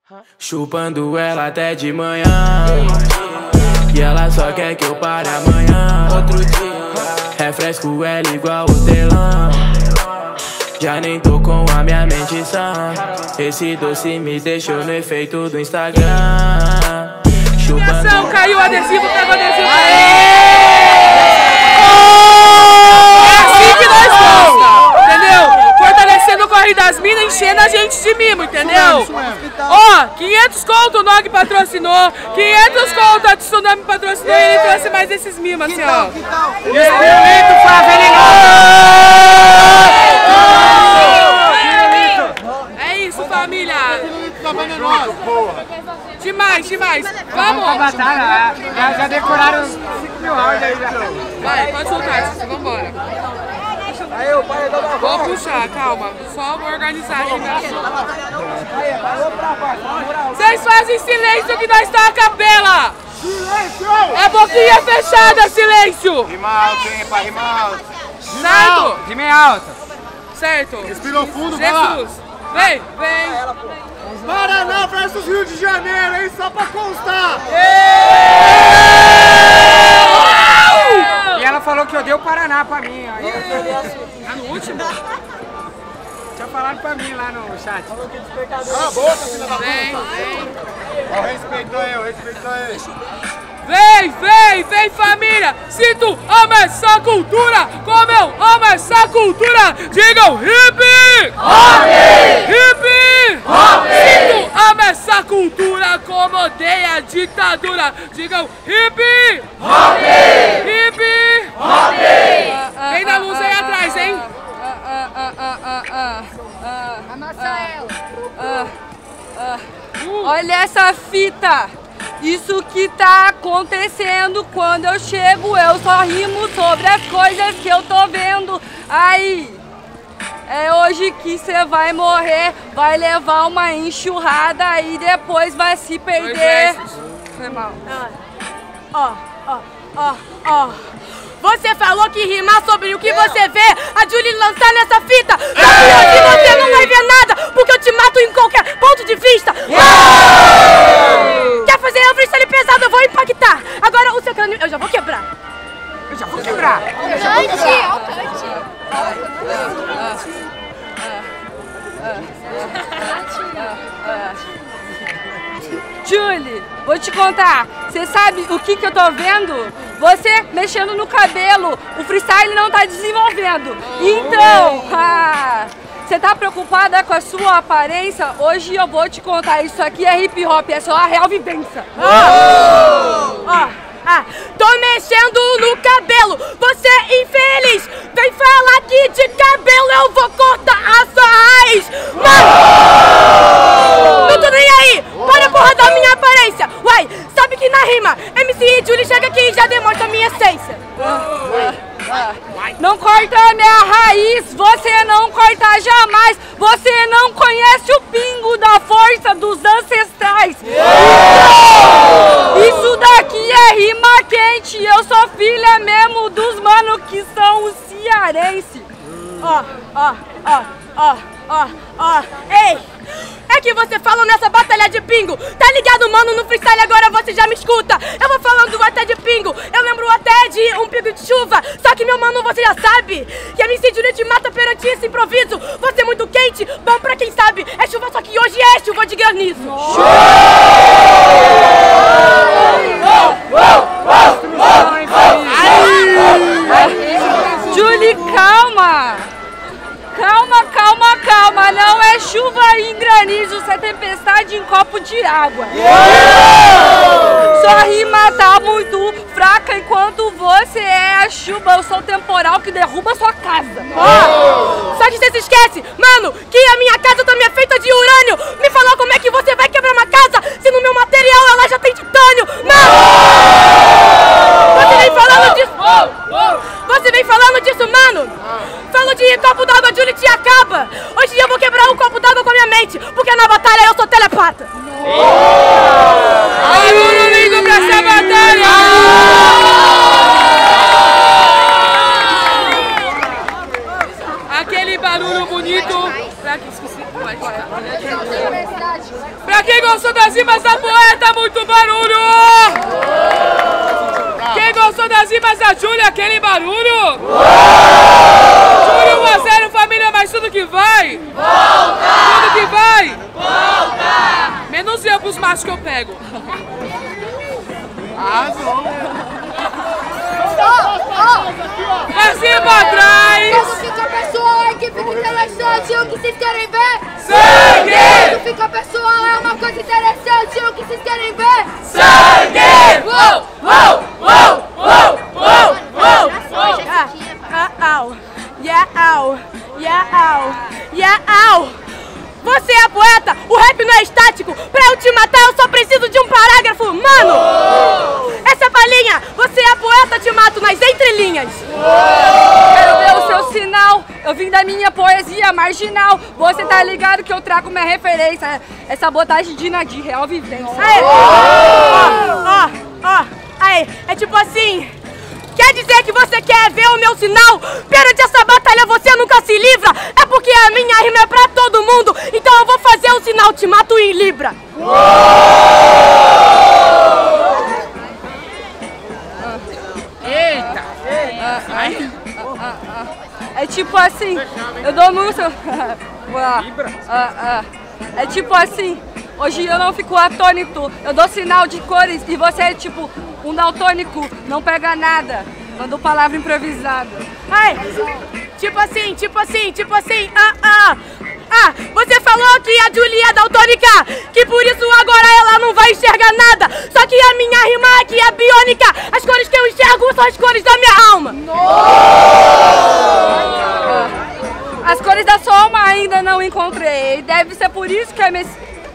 Chupando ela até de manhã, e ela só quer que eu pare amanhã. Outro dia, refresco ela igual hortelã. Já nem tô com a minha mente sã. Esse doce me deixou no efeito do Instagram. Atenção, caiu o adesivo, pega o adesivo. É assim que nós gostamos, entendeu? Fortalecendo o corre das minas, enchendo a gente de mimo, entendeu? Ó, 500 conto o Nog patrocinou, 500 conto a Tsunami patrocinou e ele trouxe mais esses mimos, assim, ó. Espírito É isso, família. Demais, demais. Vamos. Batalha, já decoraram 5 mil áudios aí já. Vai, pode soltar, vambora. Vou puxar, calma. Só vou organizar aqui minha Vocês fazem silêncio que nós tá a capela! Silêncio! É boquinha fechada, silêncio! Rima alto, hein, pra rimar alto. Certo? Rima alta. Certo. Respirou fundo, vai lá. Jesus! Vem, vem! Paraná versus Rio de Janeiro, hein? Só pra constar! E ela falou que eu dei o Paraná pra mim. Aí Tá no último? tinha falado pra mim lá no chat. Cala a boca, filha da puta! Vem, vem! Ó, respeitou eu, respeitou ele. Vem, vem, vem, família! Se tu ama essa cultura, como eu amo essa cultura, digam hip! Hop! Hip! Hop! Se tu ama essa cultura, como odeia a ditadura, digam hip! Hop! Hip! Hop! Vem na luz aí atrás, hein? Amassa ela. Olha essa fita. Isso que tá acontecendo quando eu chego, eu só rimo sobre as coisas que eu tô vendo aí. É hoje que você vai morrer, vai levar uma enxurrada e depois vai se perder. Foi mal. Você falou que rimar sobre o que você vê, a Julie lançar nessa fita. Só que hoje você não vai ver nada, porque eu te mato em qualquer ponto de vista. Quer fazer um freestyle pesado, eu vou impactar. Agora o seu crânio eu já vou quebrar. Eu já vou quebrar. Julie, vou te contar, você sabe o que eu tô vendo? Você mexendo no cabelo, o freestyle não tá desenvolvendo. Então, você tá preocupada com a sua aparência? Hoje eu vou te contar, isso aqui é hip hop, é só a real vivência. Tô mexendo no cabelo, você é infeliz. Vem falar que de cabelo eu vou cortar a sua raiz. Mano, não tô nem aí, para a porra da minha aparência. Uai, sabe que na rima, MC e Julie chega aqui e já demonstra a minha essência. Não corta a minha raiz, você não corta jamais. Você não conhece o pingo da força dos ancestrais. Isso daqui é rima quente, eu sou filha mesmo dos mano que são os cearense. Ei, é que você falou nessa batalha de pingo. Tá ligado, mano, no freestyle agora você já me escuta. Eu vou falando até de pingo, eu lembro até de um pingo de chuva. Só que meu mano, você já sabe que a MC Julie te mata perante esse improviso. Você é muito quente, bom pra quem sabe. É chuva, só que hoje é chuva de granizo. Julie, calma! Calma, não é chuva em granizo, isso é tempestade em copo de água. Sua rima tá muito fraca enquanto você é a chuva, eu sou o temporal que derruba sua casa. Só que você se esquece, mano, que a minha casa também é feita de urânio. Me fala como é que você vai quebrar uma casa se no meu material ela já tem titânio. Mano, você vem falando disso. Você vem falando disso, mano. Falo de copo d'água, Julie te acaba. Hoje eu vou quebrar um copo d'água com a minha mente, porque na batalha eu sou telepata. Alô, domingo pra essa batalha! Aquele barulho bonito pra que esqueci. Pra quem gostou das rimas da poeta, muito barulho! Quem gostou das rimas da Júlia, aquele barulho? Júlia 1 a 0, família, mas tudo que vai? Volta! Tudo que vai? Volta! Menos eu pros machos que eu pego. Assim pra trás! Quando fica pessoal, é que fica interessante, o que vocês querem ver? Sangue! Quando fica pessoal, é uma coisa interessante, o que vocês querem ver? Sangue! Uou, uou, uou, uou, uou, uou! Você é poeta, o rap não é estático. Pra eu te matar eu só preciso de um parágrafo, mano! Essa palhinha, você é poeta, te mato nas entrelinhas. Quero ver o seu sinal, eu vim da minha poesia marginal. Você tá ligado que eu trago minha referência, é sabotagem de real vivência. Aí, é tipo assim. Quer dizer que você quer ver o meu sinal? Perde essa batalha, você nunca se livra. É porque a minha rima é pra todo mundo. Então eu vou fazer o sinal, te mato em Libra. Eita! É tipo assim, eu dou música. É tipo assim, hoje eu não fico atônito, eu dou sinal de cores e você é tipo um daltônico, não pega nada, mandou palavra improvisada. Ai, tipo assim, você falou que a Julia é daltônica, que por isso agora ela não vai enxergar nada. Só que a minha rima aqui é biônica, as cores que eu enxergo são as cores da minha alma. As cores da sua alma ainda não encontrei, deve ser por isso que a MC...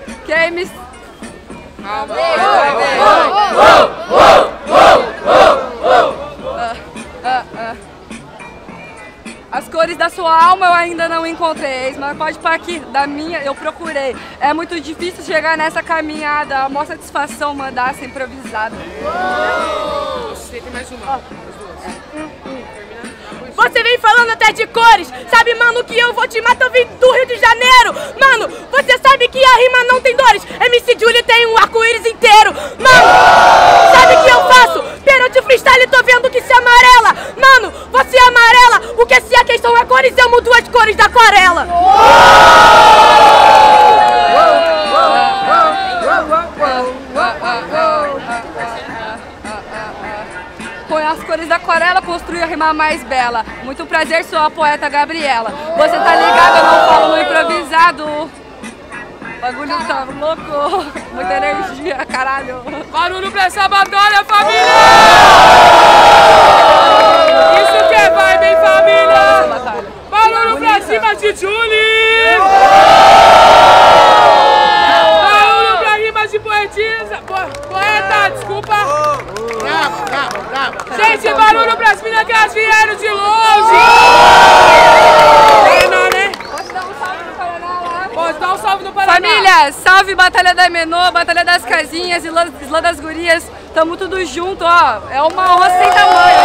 As cores da sua alma eu ainda não encontrei, mas pode parar aqui, da minha eu procurei. É muito difícil chegar nessa caminhada, a maior satisfação mandar ser improvisada. Tem mais uma. Você vem falando até de cores, sabe, mano, que eu vou te matar, eu vim do Rio de Janeiro. Mano, você sabe que a rima não tem dores, MC Julie tem um arco-íris inteiro. Mano, sabe o que eu faço? Pênalti freestyle, tô vendo que se amarela. Mano, você é amarela, porque se a questão é cores, eu mudo as cores da aquarela. Com as cores da aquarela, construir a rima mais bela. Muito prazer, sou a poeta Gabriela. Você tá ligado, eu não falo no improvisado. O bagulho tá louco, muita energia, caralho. Barulho pra essa batalha, família! Isso que é vibe, hein, família? Barulho pra cima de Julie! Barulho pra rimas de poetisa! Poeta, desculpa! Gente, barulho pras minas que elas vieram de longe! Pode dar um salve no Paraná lá? Pode dar um salve no Paraná! Família, salve Batalha da Menor, Batalha das Casinhas, Islã das Gurias, tamo tudo junto, ó, é uma honra sem tamanho.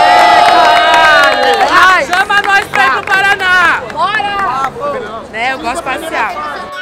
Caralho! Chama nós pra ir pro Paraná! Bora! Né, eu gosto de passear.